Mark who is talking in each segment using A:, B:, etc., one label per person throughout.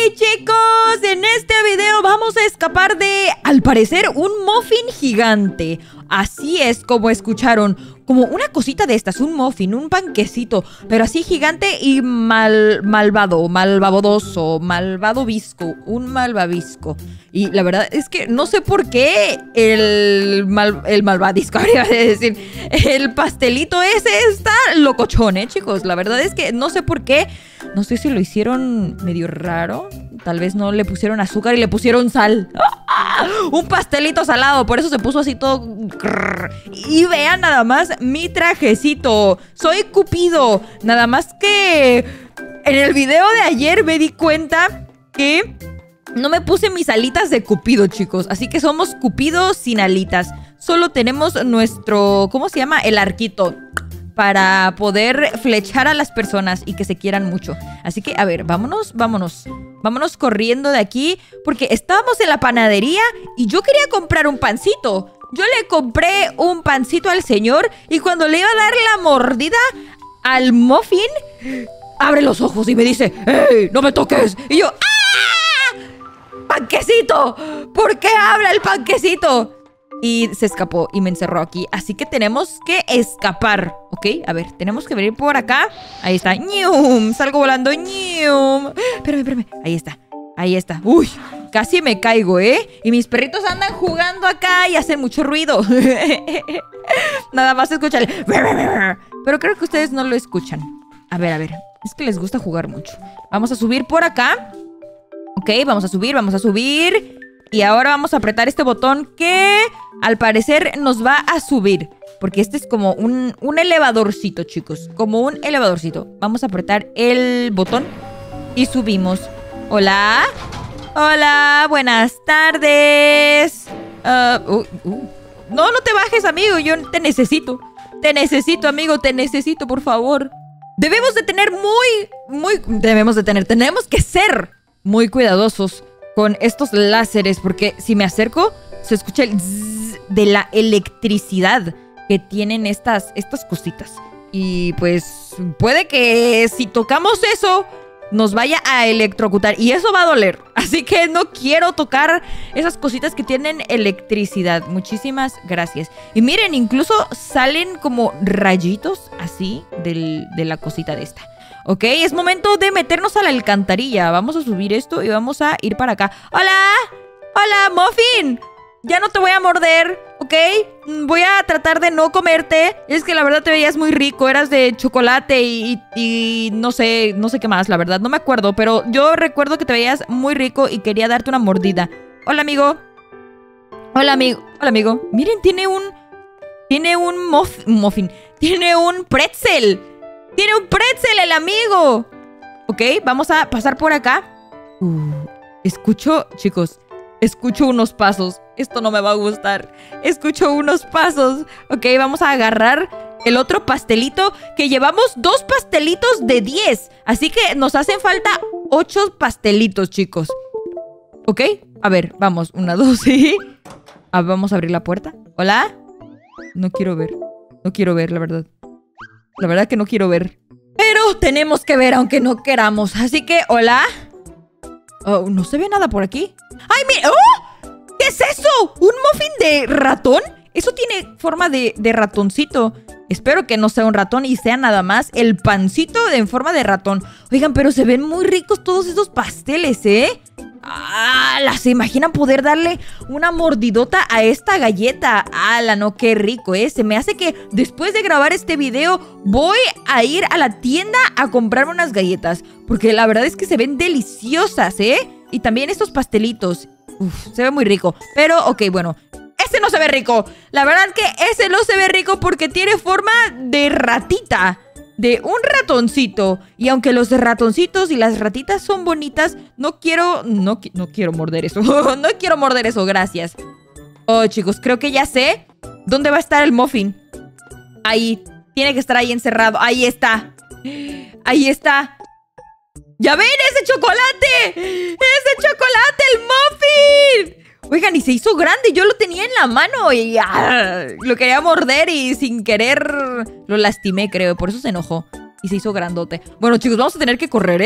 A: chicos, en este video vamos a escapar de, al parecer, un muffin gigante. Así es como escucharon, como una cosita de estas, un muffin, un panquecito, pero así gigante y malvado, malvadoso, malvado visco, un malvavisco. Y la verdad es que no sé por qué el malvadisco, habría de decir, el pastelito ese está locochón, chicos. La verdad es que no sé por qué, no sé si lo hicieron medio raro. Tal vez no le pusieron azúcar y le pusieron sal. ¡Ah! Un pastelito salado, por eso se puso así todo. Y vean nada más mi trajecito. Soy Cupido. Nada más que en el video de ayer me di cuenta que no me puse mis alitas de Cupido, chicos. Así que somos Cupido sin alitas. Solo tenemos nuestro, ¿cómo se llama? El arquito, para poder flechar a las personas y que se quieran mucho. Así que, a ver, vámonos corriendo de aquí, porque estábamos en la panadería y yo quería comprar un pancito. Yo le compré un pancito al señor y cuando le iba a dar la mordida al muffin, abre los ojos y me dice: ¡Ey, no me toques! Y yo: ¡ah! ¡Panquecito! ¿Por qué habla el panquecito? Y se escapó y me encerró aquí. Así que tenemos que escapar, ¿ok? A ver, tenemos que venir por acá. Ahí está. ¡Ñum! Salgo volando. ¡Ñum! Espérame. Ahí está. Ahí está. ¡Uy! Casi me caigo, ¿eh? Y mis perritos andan jugando acá y hacen mucho ruido. Nada más escuchan. Pero creo que ustedes no lo escuchan. A ver. Es que les gusta jugar mucho. Vamos a subir por acá. Ok, vamos a subir. Y ahora vamos a apretar este botón que al parecer nos va a subir. Porque este es como un elevadorcito, chicos. Como un elevadorcito. Vamos a apretar el botón y subimos. Hola. Hola, buenas tardes. No te bajes, amigo. Yo te necesito. Te necesito, amigo. Te necesito, por favor. Tenemos que ser muy cuidadosos con estos láseres, porque si me acerco se escucha el zzz de la electricidad que tienen estas cositas. Y pues puede que si tocamos eso nos vaya a electrocutar y eso va a doler. Así que no quiero tocar esas cositas que tienen electricidad. Muchísimas gracias. Y miren, incluso salen como rayitos así de la cosita de esta. Ok, es momento de meternos a la alcantarilla. Vamos a subir esto y vamos a ir para acá. ¡Hola! ¡Hola, Muffin! Ya no te voy a morder, ¿ok? Voy a tratar de no comerte. Es que la verdad te veías muy rico. Eras de chocolate y no sé qué más, la verdad. No me acuerdo, pero yo recuerdo que te veías muy rico y quería darte una mordida. Hola, amigo. Hola, amigo. Miren, tiene un muffin. Tiene un pretzel. ¡Tiene un pretzel el amigo! Ok, vamos a pasar por acá. Chicos, escucho unos pasos. Esto no me va a gustar. Escucho unos pasos. Ok, vamos a agarrar el otro pastelito. Que llevamos 2 pastelitos de 10. Así que nos hacen falta 8 pastelitos, chicos. Ok, a ver, vamos. 1, 2, sí. Vamos a abrir la puerta. ¿Hola? No quiero ver, la verdad. La verdad que no quiero ver. Pero tenemos que ver aunque no queramos. Así que, ¿hola? Oh, no se ve nada por aquí. ¡Ay, mira! ¡Oh! ¿Qué es eso? ¿Un muffin de ratón? Eso tiene forma de ratoncito. Espero que no sea un ratón y sea nada más el pancito en forma de ratón. Oigan, pero se ven muy ricos todos esos pasteles, ¿eh? ¿Se imaginan poder darle una mordidota a esta galleta? No, qué rico, ¿eh? Se me hace que después de grabar este video voy a ir a la tienda a comprarme unas galletas, porque la verdad es que se ven deliciosas, ¿eh? Y también estos pastelitos. Se ve muy rico. Pero, ok, bueno, ese no se ve rico. La verdad que ese no se ve rico porque tiene forma de ratita, de un ratoncito. Y aunque los ratoncitos y las ratitas son bonitas, no quiero morder eso. No quiero morder eso, gracias. Oh, chicos, creo que ya sé dónde va a estar el muffin. Ahí, tiene que estar ahí encerrado. Ahí está. Ahí está. ¡Ya ven ese chocolate! ¡Ese chocolate, el muffin! Oigan, y se hizo grande. Yo lo tenía en la mano y lo quería morder y sin querer lo lastimé, creo. Por eso se enojó y se hizo grandote. Bueno, chicos, vamos a tener que correr, ¿eh?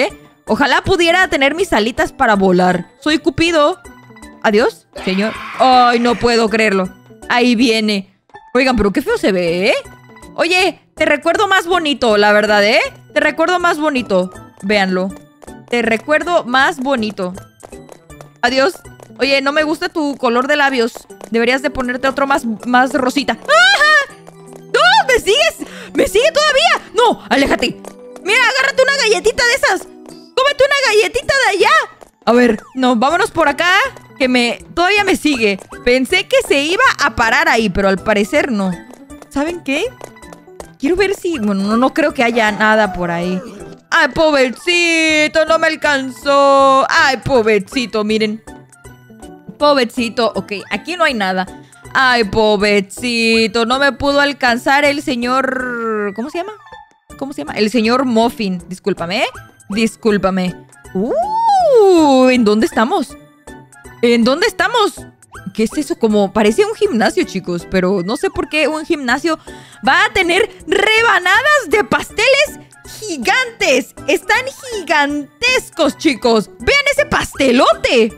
A: Ojalá pudiera tener mis alitas para volar. Soy Cupido. Adiós, señor. Ay, no puedo creerlo. Ahí viene. Oigan, pero qué feo se ve, ¿eh? Oye, te recuerdo más bonito, la verdad, ¿eh? Te recuerdo más bonito. Véanlo. Te recuerdo más bonito. Adiós. Oye, no me gusta tu color de labios. Deberías de ponerte otro más rosita. ¡Ah! ¡No! ¿Me sigues? ¿Me sigue todavía? ¡No! ¡Aléjate! Mira, agárrate una galletita de esas. ¡Cómete una galletita de allá! A ver, no, vámonos por acá. Que todavía me sigue. Pensé que se iba a parar ahí, pero al parecer no. ¿Saben qué? Quiero ver si... Bueno, no creo que haya nada por ahí. ¡Ay, pobrecito! No me alcanzó. ¡Ay, pobrecito! Miren. Pobrecito. Ok, aquí no hay nada. ¡Ay, pobrecito! No me pudo alcanzar el señor... ¿Cómo se llama? ¿Cómo se llama? El señor Muffin. Discúlpame, ¿eh? Discúlpame. ¿En dónde estamos? ¿En dónde estamos? ¿Qué es eso? Como parece un gimnasio, chicos. Pero no sé por qué un gimnasio va a tener rebanadas de pasteles gigantes. Están gigantescos, chicos. ¡Vean ese pastelote!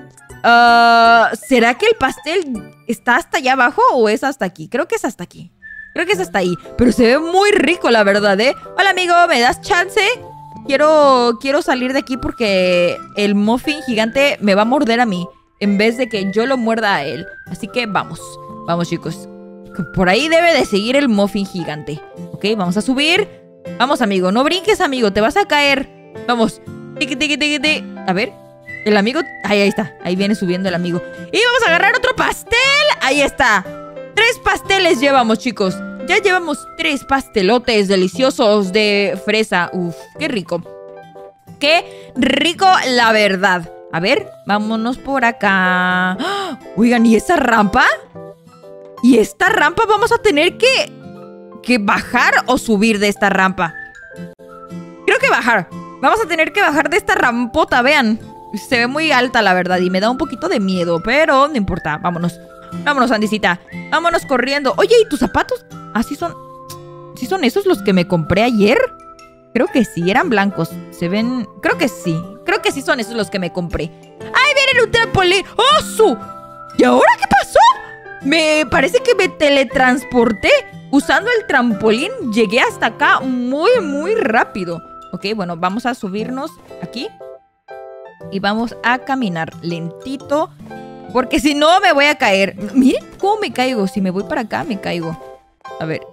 A: ¿Será que el pastel está hasta allá abajo o es hasta aquí? Creo que es hasta aquí. Creo que es hasta ahí. Pero se ve muy rico, la verdad, ¿eh? Hola, amigo. ¿Me das chance? Quiero salir de aquí porque el muffin gigante me va a morder a mí en vez de que yo lo muerda a él. Así que vamos. Vamos, chicos. Por ahí debe de seguir el muffin gigante. Ok, vamos a subir. Vamos, amigo. No brinques, amigo. Te vas a caer. Vamos. Tiki, tiki, tiki, tiki. A ver. El amigo... Ahí está. Ahí viene subiendo el amigo. Y vamos a agarrar otro pastel. Ahí está. 3 pasteles llevamos, chicos. Ya llevamos 3 pastelotes deliciosos de fresa. Uf, qué rico. Qué rico, la verdad. A ver, vámonos por acá. ¡Ah! Oigan, ¿y esa rampa? ¿Y esta rampa vamos a tener que bajar o subir de esta rampa? Creo que bajar. Vamos a tener que bajar de esta rampota, vean. Se ve muy alta, la verdad, y me da un poquito de miedo, pero no importa, vámonos. Vámonos, Andisita. Vámonos corriendo. Oye, ¿y tus zapatos? Ah, ¿sí son esos los que me compré ayer? Creo que sí, eran blancos. Se ven... Creo que sí. Creo que sí son esos los que me compré. ¡Ay, vienen un trampolín! ¡Oh, su! ¿Y ahora qué pasó? Me parece que me teletransporté. Usando el trampolín llegué hasta acá muy rápido. Ok, bueno, vamos a subirnos aquí. Y vamos a caminar lentito. Porque si no me voy a caer. Miren cómo me caigo. Si me voy para acá me caigo. A ver.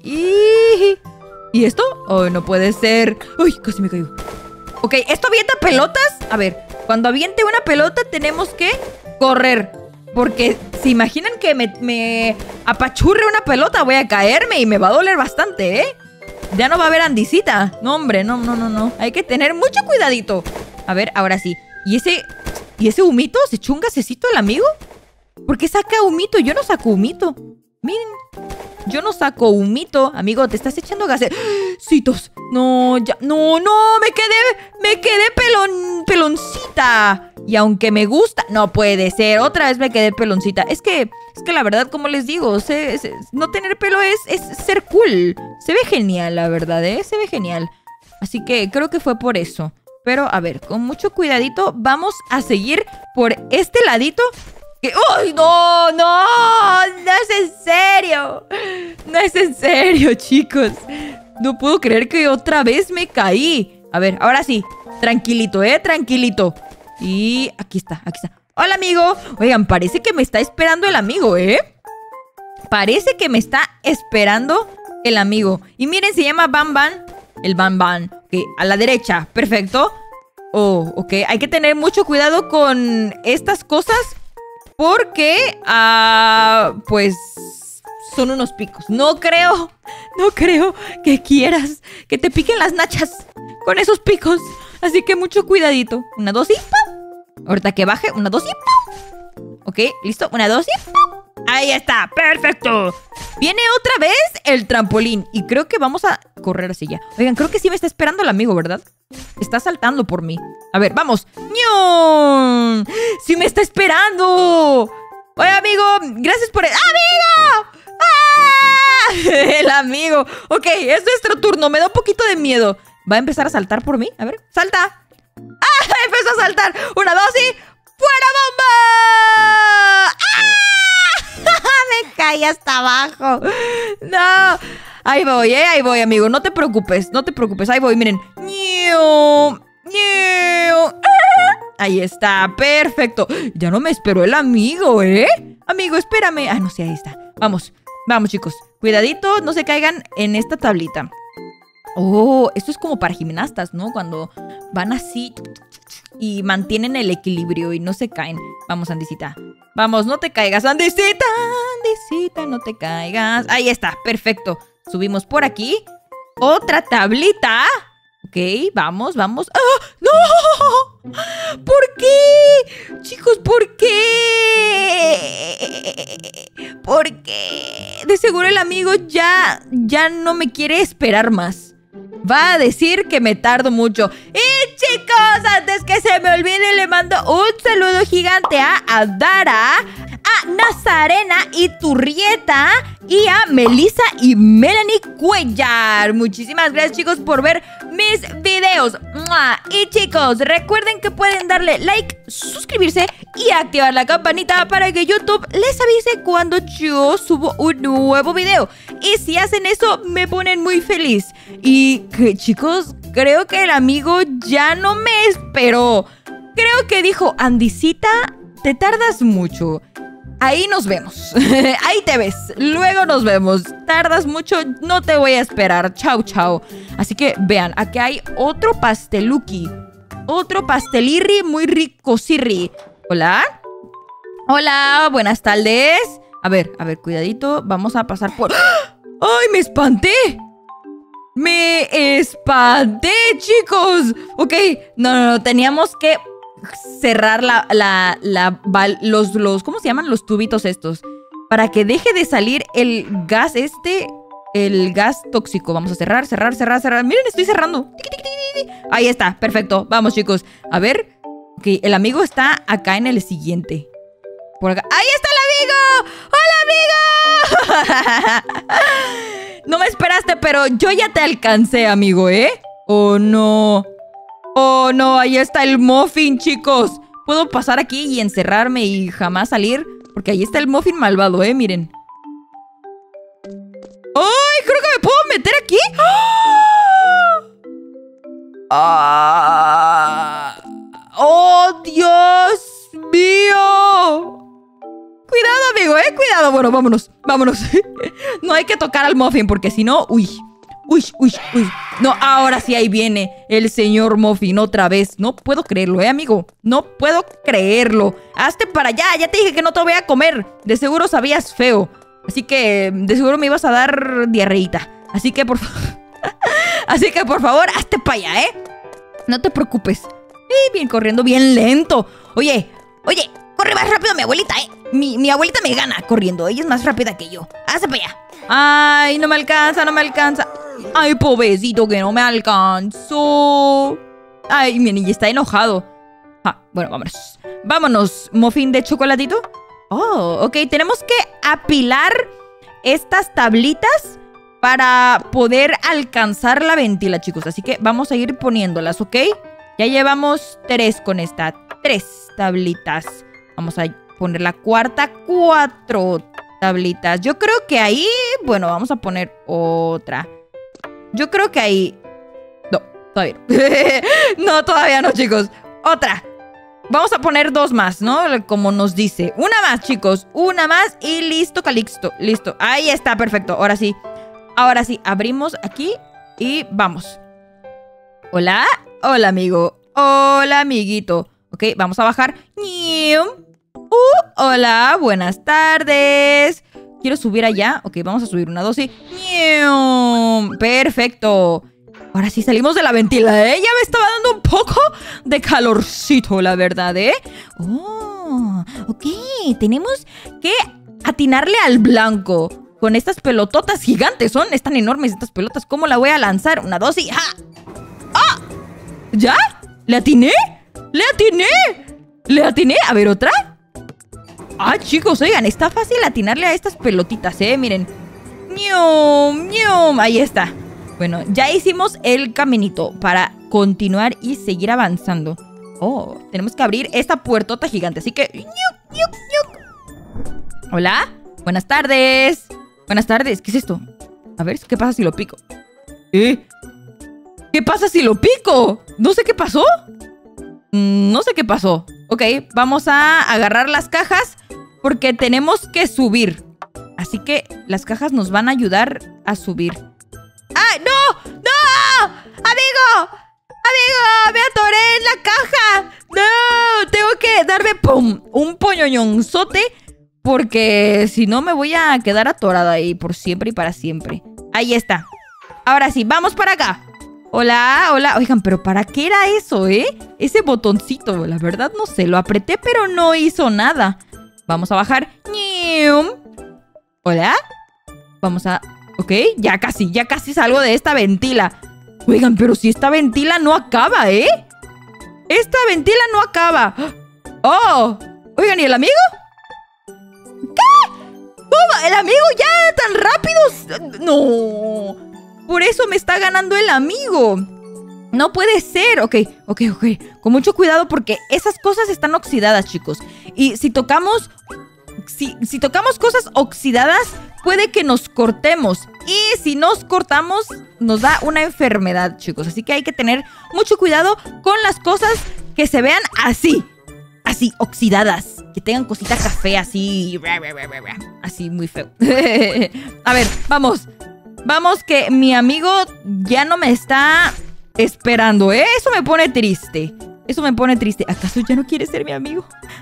A: ¿Y esto? Oh, no puede ser. Uy, casi me caigo. Ok, ¿esto avienta pelotas? A ver, cuando aviente una pelota tenemos que correr. Porque se imaginan que me apachurre una pelota, voy a caerme y me va a doler bastante, ¿eh? Ya no va a haber Andisita. No, hombre, no. Hay que tener mucho cuidadito. A ver, ahora sí. ¿Y ese humito? ¿Se echó un gasecito el amigo? ¿Por qué saca humito? Yo no saco humito. Miren. Yo no saco humito. Amigo, te estás echando gasecitos. No, ya. No, me quedé peloncita. Y aunque me gusta... No puede ser. Otra vez me quedé peloncita. Es que la verdad, como les digo, no tener pelo es ser cool. Se ve genial, la verdad, ¿eh? Se ve genial. Así que creo que fue por eso. Pero, a ver, con mucho cuidadito vamos a seguir por este ladito. ¡Ay, no! ¡No! ¡No es en serio! No es en serio, chicos. No puedo creer que otra vez me caí. A ver, ahora sí. Tranquilito, tranquilito. Y aquí está. Hola, amigo. Oigan, parece que me está esperando el amigo, Parece que me está esperando el amigo. Y miren, se llama Bam Bam. El Bam Bam. Ok, a la derecha. Perfecto. Oh, ok. Hay que tener mucho cuidado con estas cosas. Porque, pues, son unos picos. No creo que quieras que te piquen las nachas con esos picos. Así que mucho cuidadito. 1, 2 y ¡pum! Ahorita que baje, 1, 2 y ¡pum! Ok, listo, 1, 2 y ¡pum! Ahí está, perfecto. Viene otra vez el trampolín. Y creo que vamos a correr así ya. Oigan, creo que sí me está esperando el amigo, ¿verdad? Está saltando por mí. A ver, vamos. ¡Ñon! ¡Sí me está esperando! Oye, amigo, gracias por el... ¡Amigo! ¡Ah! El amigo. Ok, es nuestro turno. Me da un poquito de miedo. ¿Va a empezar a saltar por mí? A ver, salta. Empezó a saltar. 1, 2 y... ¡fuera bomba! ¡Ah! Me caí hasta abajo. No. Ahí voy, ahí voy, amigo. No te preocupes, no te preocupes. Ahí voy, miren. Ahí está, perfecto. Ya no me esperó el amigo, ¿eh? Amigo, espérame. Ah, no sé, ahí está. Vamos, vamos, chicos. Cuidadito, no se caigan en esta tablita. Oh, esto es como para gimnastas, ¿no? Cuando van así y mantienen el equilibrio y no se caen. Vamos, Andisita. Vamos, no te caigas, Andisita. Andisita, no te caigas. Ahí está, perfecto. Subimos por aquí. Otra tablita. Ok, vamos, vamos. ¡Ah! ¡No! ¿Por qué? Chicos, ¿por qué? ¿Por qué? De seguro el amigo ya no me quiere esperar más. Va a decir que me tardo mucho. Y chicos, antes que se me olvide, le mando un saludo gigante a Adara, a Nazarena y Turrieta y a Melissa y Melanie Cuellar. Muchísimas gracias, chicos, por ver mis videos. ¡Mua! Y chicos, recuerden que pueden darle like, suscribirse y activar la campanita para que YouTube les avise cuando yo subo un nuevo video. Y si hacen eso, me ponen muy feliz. Y que, chicos, creo que el amigo ya no me esperó. Creo que dijo: Andisita, te tardas mucho. Ahí nos vemos. Ahí te ves. Luego nos vemos. Tardas mucho, no te voy a esperar. Chao, chao. Así que vean, aquí hay otro pasteluki. Otro pastelirri muy rico, sirri. Hola. Hola, buenas tardes. A ver, cuidadito. Vamos a pasar por... ¡Ay, me espanté! ¡Me espanté, chicos! Ok, no, teníamos que cerrar los ¿cómo se llaman? Los tubitos estos. Para que deje de salir el gas el gas tóxico. Vamos a cerrar. Miren, estoy cerrando. Ahí está, perfecto. Vamos, chicos. A ver. Ok, el amigo está acá en el siguiente. Por acá. ¡Ahí está el amigo! ¡Hola, amigo! No me esperaste, pero yo ya te alcancé, amigo, ¿eh? Oh, no. Oh, no, ahí está el muffin, chicos. Puedo pasar aquí y encerrarme y jamás salir, porque ahí está el muffin malvado, miren. ¡Ay! Creo que me puedo meter aquí. ¡Ah! ¡Oh, Dios mío! Cuidado, amigo, cuidado. Bueno, vámonos. No hay que tocar al muffin, porque si no... Uy. No, ahora sí, ahí viene el señor Muffin otra vez. No puedo creerlo, amigo. No puedo creerlo. Hazte para allá, ya te dije que no te voy a comer. De seguro sabías feo. Así que de seguro me ibas a dar diarreíta. Así que por favor, hazte para allá, No te preocupes. Bien corriendo, bien lento. Oye, corre más rápido mi abuelita, Mi abuelita me gana corriendo. Ella es más rápida que yo. Hazte para allá. Ay, no me alcanza. Ay, pobrecito, que no me alcanzó. Ay, miren, y está enojado. Bueno, vámonos, muffin de chocolatito. Oh, ok, tenemos que apilar estas tablitas para poder alcanzar la ventila, chicos. Así que vamos a ir poniéndolas, ¿ok? Ya llevamos 3 con esta. 3 tablitas. Vamos a poner la cuarta, 4 tablitas. Yo creo que ahí... Bueno, vamos a poner otra. Yo creo que ahí... No, todavía no. No, todavía no, chicos. Otra. Vamos a poner 2 más, ¿no? Como nos dice. Una más, chicos. Una más y listo, Calixto. Listo. Ahí está, perfecto. Ahora sí. Abrimos aquí y vamos. Hola. Hola, amigo. Hola, amiguito. Ok, vamos a bajar. Hola, buenas tardes. Quiero subir allá. Ok, vamos a subir 1, 2 y... Perfecto. Ahora sí salimos de la ventila, Ya me estaba dando un poco de calorcito, la verdad, Oh, ok. Tenemos que atinarle al blanco con estas pelototas gigantes. Están enormes estas pelotas. ¿Cómo la voy a lanzar? 1, 2 y... ¡ah! ¿Ya? ¿Le atiné? ¿Le atiné? A ver, ¿otra? Chicos, oigan, está fácil atinarle a estas pelotitas, miren. Ahí está. Bueno, ya hicimos el caminito para continuar y seguir avanzando. Oh, tenemos que abrir esta puertota gigante. Así que... ¡ñuc, ñuc, ñuc! Hola. Buenas tardes. Buenas tardes. ¿Qué es esto? A ver, ¿qué pasa si lo pico? ¿Qué pasa si lo pico? No sé qué pasó. No sé qué pasó. Ok, vamos a agarrar las cajas porque tenemos que subir. Así que las cajas nos van a ayudar a subir. ¡Ay, no! ¡No! ¡Amigo! ¡Amigo! ¡Me atoré en la caja! ¡No! Tengo que darme ¡pum! Un poñoñonzote porque si no me voy a quedar atorada ahí por siempre y para siempre. Ahí está. Ahora sí, vamos para acá. Hola, hola. Oigan, pero ¿para qué era eso, Ese botoncito, la verdad no sé. Lo apreté, pero no hizo nada. Vamos a bajar. Hola. Vamos a... Ok, ya casi salgo de esta ventila. Oigan, pero si esta ventila no acaba, Esta ventila no acaba. ¡Oh! Oigan, ¿y el amigo? ¿Qué? ¿Cómo? ¿El amigo ya tan rápido? No. Por eso me está ganando el amigo. No puede ser. Ok. Con mucho cuidado porque esas cosas están oxidadas, chicos. Y si tocamos... Si tocamos cosas oxidadas, puede que nos cortemos. Y si nos cortamos, nos da una enfermedad, chicos. Así que hay que tener mucho cuidado con las cosas que se vean así. Así, oxidadas. Que tengan cosita café así. Así, muy feo. A ver, vamos. Vamos, que mi amigo ya no me está esperando, Eso me pone triste. Eso me pone triste. ¿Acaso ya no quiere ser mi amigo?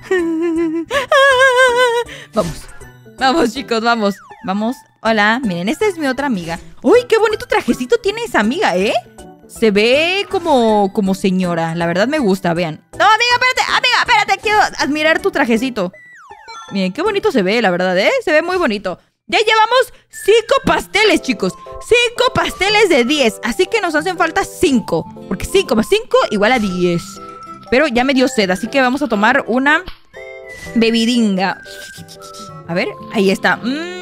A: Vamos, chicos, vamos. Vamos. Hola, miren, esta es mi otra amiga. ¡Uy, qué bonito trajecito tiene esa amiga, Se ve como señora. La verdad me gusta, vean. No, amiga, espérate, quiero admirar tu trajecito. Miren, qué bonito se ve, la verdad, Se ve muy bonito. Ya llevamos 5 pasteles, chicos. 5 pasteles de 10. Así que nos hacen falta 5. Porque 5 más 5 igual a 10. Pero ya me dio sed, así que vamos a tomar una bebidinga. A ver, ahí está.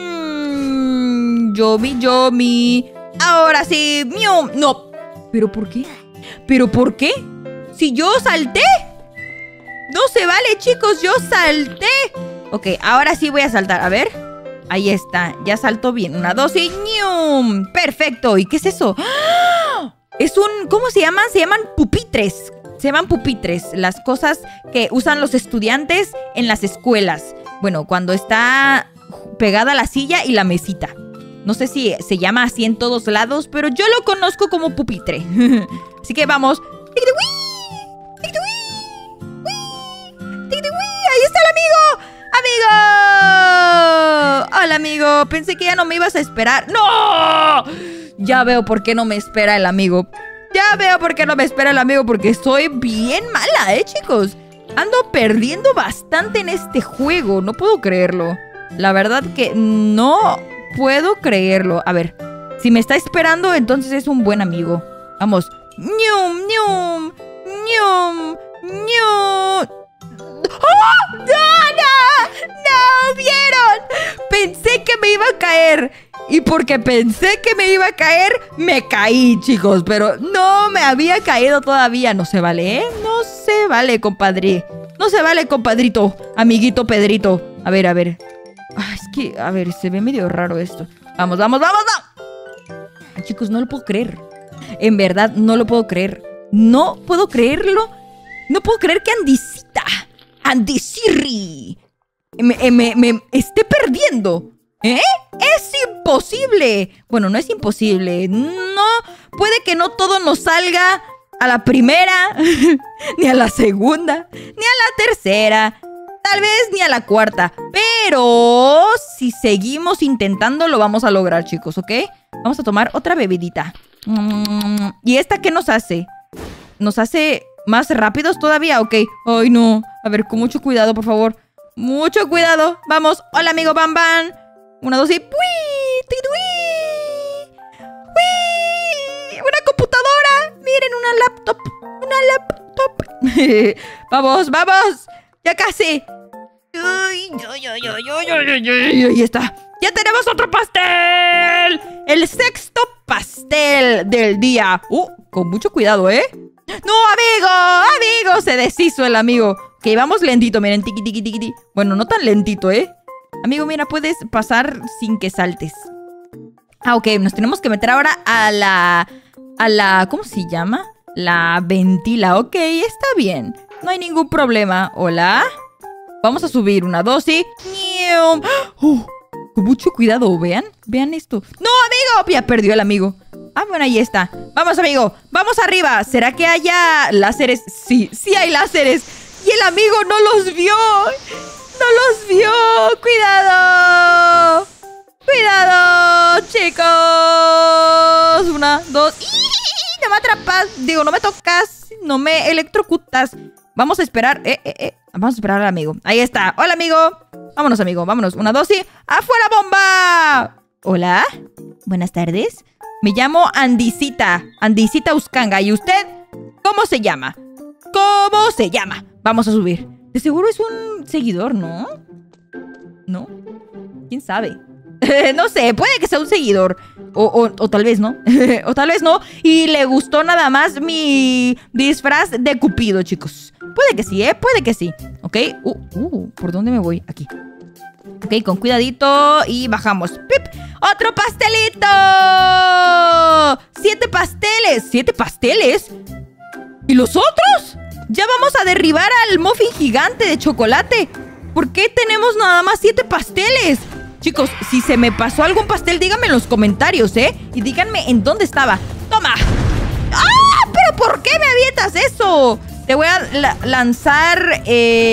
A: Yomi. Ahora sí. No. ¿Pero por qué? ¿Pero por qué? Si yo salté. No se vale, chicos. Yo salté. Ok, ahora sí voy a saltar. A ver. Ahí está. Ya saltó bien. 1, 2 y ¡ñum! Perfecto. ¿Y qué es eso? ¡Ah! Es un... ¿Cómo se llaman? Se llaman pupitres. Se llaman pupitres. Las cosas que usan los estudiantes en las escuelas. Bueno, cuando está pegada la silla y la mesita. No sé si se llama así en todos lados, pero yo lo conozco como pupitre. Así que vamos. ¡Ahí está el amigo! ¡Amigo! Hola, amigo. Pensé que ya no me ibas a esperar. ¡No! Ya veo por qué no me espera el amigo. Porque soy bien mala, chicos. Ando perdiendo bastante en este juego. No puedo creerlo. La verdad que no puedo creerlo. A ver, si me está esperando, entonces es un buen amigo. Vamos. ¡Ñum! ¡Oh! ¡No! ¿Vieron? Pensé que me iba a caer. Y porque pensé que me iba a caer, me caí, chicos. Pero no me había caído todavía. No se vale, No se vale, compadre. No se vale, compadrito. Amiguito Pedrito. A ver. Ay, es que, a ver, se ve medio raro esto. Vamos. Ay, chicos, no lo puedo creer. En verdad, no lo puedo creer. No puedo creerlo. No puedo creer que Andisirri me esté perdiendo. ¡Es imposible! Bueno, no es imposible. No, puede que no todo nos salga a la primera, ni a la segunda, ni a la tercera, tal vez ni a la cuarta. Pero si seguimos intentando, lo vamos a lograr, chicos, ¿ok? Vamos a tomar otra bebidita. ¿Y esta qué nos hace? ¿Nos hace más rápidos todavía? Ok. Ay, no. A ver, con mucho cuidado, por favor. Mucho cuidado. Vamos. Hola, amigo Bam Bam. 1, 2 y... ¡Uy! ¡Una computadora! Miren, una laptop. Vamos. Ya casi. Ahí está. ¡Ya tenemos otro pastel! El 6º pastel del día. Con mucho cuidado, ¡No, amigo! ¡Amigo! Se deshizo el amigo. Ok, vamos lentito, miren. Tiqui, tiqui, tiqui, tiqui. Bueno, no tan lentito, ¿eh? Amigo, mira, puedes pasar sin que saltes. Ah, ok, nos tenemos que meter ahora a la... ¿Cómo se llama? La ventila. Ok, está bien. No hay ningún problema. ¿Hola? Vamos a subir. 1, 2 y... con mucho cuidado, vean. Vean esto. ¡No, amigo! Ya perdió el amigo. Ah, bueno, ahí está. Vamos, amigo. Vamos arriba. ¿Será que haya láseres? Sí, sí hay láseres. Y el amigo no los vio. ¡No los vio! ¡Cuidado! ¡Cuidado, chicos! 1, 2... ¡No me atrapas! Digo, no me tocas. No me electrocutas. Vamos a esperar. Vamos a esperar al amigo. Ahí está. ¡Hola, amigo! Vámonos, amigo. Vámonos. 1, 2 y... ¡afuera, bomba! ¿Hola? Buenas tardes. Me llamo Andisita. Andisita Uskanga. ¿Y usted? ¿Cómo se llama? ¿Cómo se llama? Vamos a subir. De seguro es un seguidor, ¿no? ¿No? ¿Quién sabe? No sé, puede que sea un seguidor. O tal vez no. O tal vez no. Y le gustó nada más mi disfraz de Cupido, chicos. Puede que sí, puede que sí. Ok. ¿Por dónde me voy? Aquí. Ok, con cuidadito. Y bajamos. ¡Pip! ¡Otro pastelito! 7 pasteles. ¿7 pasteles? ¿Y los otros? Ya vamos a derribar al muffin gigante de chocolate. ¿Por qué tenemos nada más 7 pasteles? Chicos, si se me pasó algún pastel, díganme en los comentarios, ¿eh? Y díganme en dónde estaba. ¡Toma! ¡Ah! ¿Pero por qué me avientas eso? Te voy a lanzar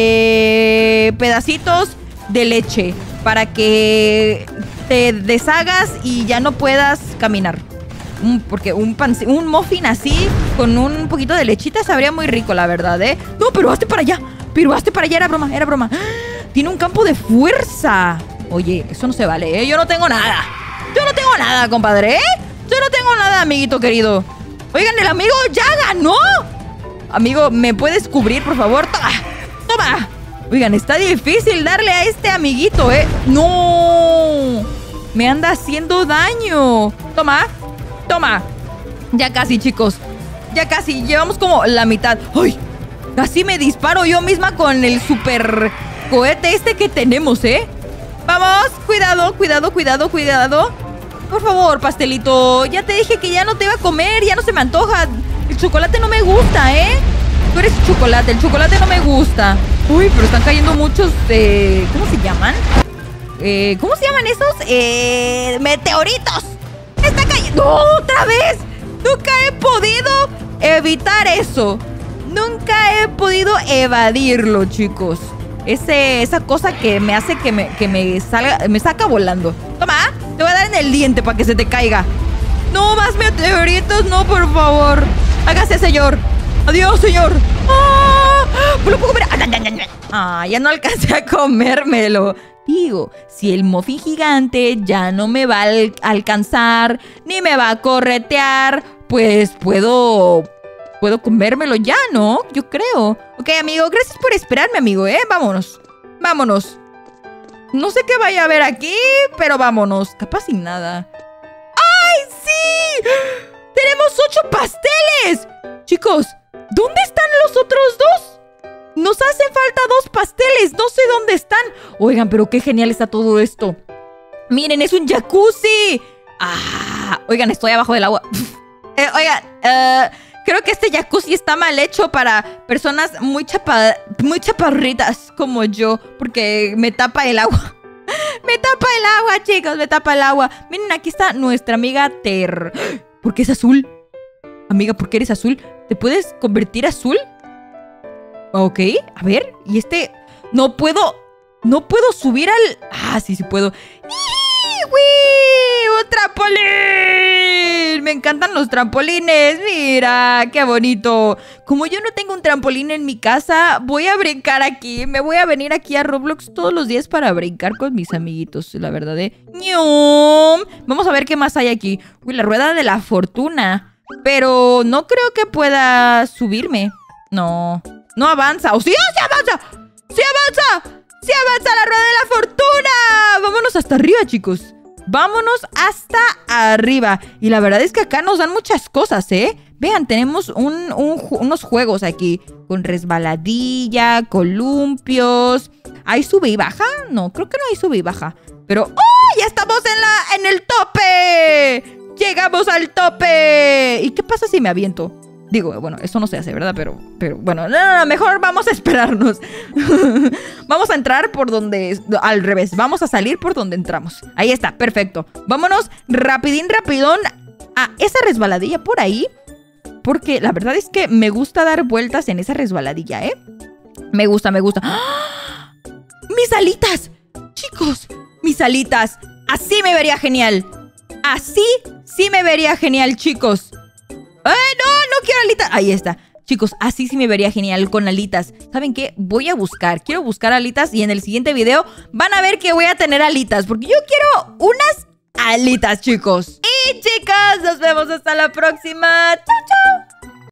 A: pedacitos de leche para que te deshagas y ya no puedas caminar. Porque un muffin así, con un poquito de lechita, sabría muy rico, la verdad, ¿eh? No, pero hazte para allá. Pero hazte para allá, era broma, era broma. Tiene un campo de fuerza. Oye, eso no se vale, ¿eh? Yo no tengo nada. Yo no tengo nada, compadre, ¿eh? Yo no tengo nada, amiguito querido. Oigan, el amigo ya ganó. Amigo, ¿me puedes cubrir, por favor? ¡Toma! ¡Toma! Oigan, está difícil darle a este amiguito, ¿eh? ¡No! Me anda haciendo daño. Toma. Toma. Ya casi, chicos. Ya casi. Llevamos como la mitad. ¡Ay! Casi me disparo yo misma con el super cohete este que tenemos, ¿eh? Vamos. Cuidado, cuidado, cuidado, cuidado. Por favor, pastelito. Ya te dije que ya no te iba a comer. Ya no se me antoja. El chocolate no me gusta, ¿eh? Tú eres chocolate. El chocolate no me gusta. Uy, pero están cayendo muchos... ¿cómo se llaman? ¿Cómo se llaman esos? Meteoritos. Está cayendo... ¡No! ¡Otra vez! Nunca he podido evitar eso. Nunca he podido evadirlo, chicos. Esa cosa que me hace que me saca volando. Toma, te voy a dar en el diente para que se te caiga. No más meteoritos, no, por favor. Hágase, señor. Adiós, señor. ¡Ah! ¿Me lo puedo comer? Ah, ya no alcancé a comérmelo. Digo, si el muffin gigante ya no me va a alcanzar, ni me va a corretear, pues puedo comérmelo ya, ¿no? Yo creo. Ok, amigo, gracias por esperarme, amigo, ¿eh? Vámonos. Vámonos. No sé qué vaya a haber aquí, pero vámonos. Capaz sin nada. ¡Ay, sí! ¡Tenemos 8 pasteles! Chicos, ¿dónde están los otros 2? Nos hacen falta 2 pasteles. No sé dónde están. Oigan, pero qué genial está todo esto. Miren, es un jacuzzi. Ah, oigan, estoy abajo del agua. Oigan, creo que este jacuzzi está mal hecho para personas muy chaparritas como yo. Porque me tapa el agua. Me tapa el agua, chicos. Me tapa el agua. Miren, aquí está nuestra amiga Ter. ¿Por qué es azul? Amiga, ¿por qué eres azul? ¿Te puedes convertir azul? Ok, a ver. Y este... No puedo subir al... Ah, sí, sí puedo. ¡Uy! ¡Un trampolín! Me encantan los trampolines. Mira, qué bonito. Como yo no tengo un trampolín en mi casa, voy a brincar aquí. Me voy a venir aquí a Roblox todos los días para brincar con mis amiguitos, la verdad, ¿eh? ¡Ñum! Vamos a ver qué más hay aquí. Uy, la rueda de la fortuna. Pero no creo que pueda subirme. No. No avanza. ¡Oh, sí! ¡Oh, sí avanza! ¡Sí avanza! ¡Sí avanza la rueda de la fortuna! Vámonos hasta arriba, chicos. Vámonos hasta arriba. Y la verdad es que acá nos dan muchas cosas, ¿eh? Vean, tenemos unos juegos aquí. Con resbaladilla, columpios. ¿Hay sube y baja? No, creo que no hay sube y baja. Pero ¡oh! ¡Ya estamos en el tope! ¡Llegamos al tope! ¿Y qué pasa si me aviento? Digo, bueno, eso no se hace, ¿verdad? Pero bueno, no, mejor vamos a esperarnos. Vamos a entrar por donde... Al revés, vamos a salir por donde entramos. Ahí está, perfecto. Vámonos rapidín, rapidón a esa resbaladilla por ahí. Porque la verdad es que me gusta dar vueltas en esa resbaladilla, ¿eh? Me gusta. ¡Ah! ¡Mis alitas! Chicos, mis alitas. Así me vería genial. Así sí me vería genial, chicos. No quiero alitas. Ahí está. Chicos, así sí me vería genial con alitas. ¿Saben qué? Quiero buscar alitas y en el siguiente video van a ver que voy a tener alitas. Porque yo quiero unas alitas, chicos. Y chicas, nos vemos hasta la próxima. ¡Chao, chao!